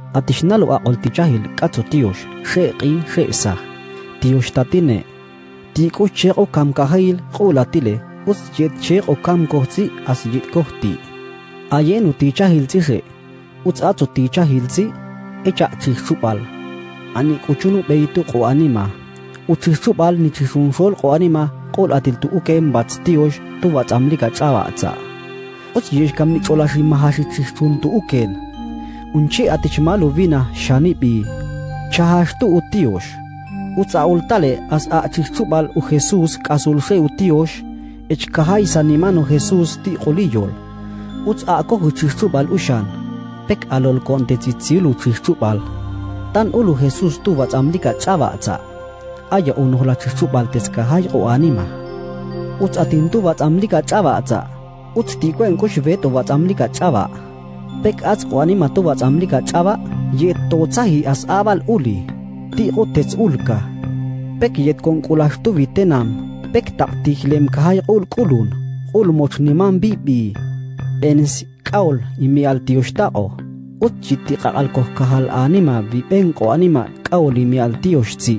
Atishnalo aqol tichahil katso tiosh, sheqi sheesa. Tiosh tatine. Tiko cheko kam kahil qolatile, us jet cheko kam kohti as jet kohti. Ayenu tichahil tise. Uts atso tichahil tsi, echa chisupal. Ani kuchunu beitu ko anima. Utsisupal ni chisunshol ko anima, qol atil tu ukem bats tiosh, tu wats amlika chawa atsa. Uts yesh kam ni cholashi mahashi chisun tu uken. Unchi atichmalu vina shanipi. Chahash tu utiosh. Utsa ultale as a chisupal u Jesus kasulse utiosh, ech kahai sanimano Jesus ti qoliyol. Uts a kohu chisupal ushan. Pek alol konte tsitsilu chisupal. Tan ulu Jesus tu wats amlika chawa atsa. Aya unohla chisupal teskahai o anima. Uts atintu wats amlika chawa atsa. Uts tikwen kush veto wats amlika chawa. Pek ats o anima tu wats amlika chawa. Yet to tsahi as abal uli. Ti o tets ulka. Pek yet konkulash tu vitenam. Pek tak tihlem kahai ul kulun. Ul moch niman bibi. Ens kaul imi al tiosh-tao. Ut jiti kakalkoh kahal anima vipen ko anima kaul imi al tiosh-tsi.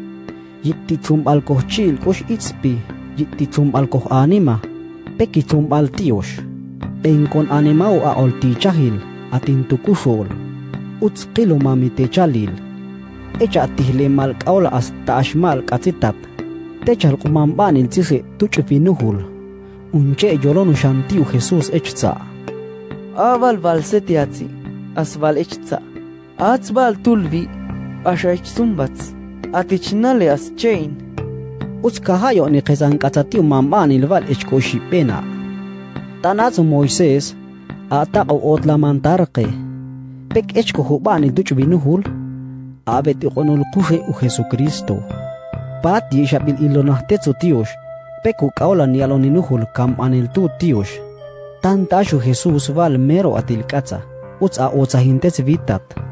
Yitti chumbal koh chil kosh itspi. Yitti chumbal koh anima. Peki chumbal tiosh. Penkon animao aol tichahil atin tukusol. Uts kilo mami techalil. Echa tihlemal kaula as taashmal katsitat. Techal kumambanil tsise tuchfinuhul. Unche yolonu shantiu Jesus echza. Aval valsetiatsi, asval echza. Atzval tulvi, asha echzumbats. Atichnale as chain. Uts kahayo ni kezan katsatiu mambanil val echkoshi pena. Tanazo Moises, ataqo otlamantarqe. Pek echko hubani duchvinuhul. Abet iqonul kuhe u Jesucristo. Pat yeshabil ilonahtetsu tiosh. Peku kaula ni aloninuhul kam anil tu tiosh. Tantashu Jesus val mero atil katsa. Uts a otsahintets vitat.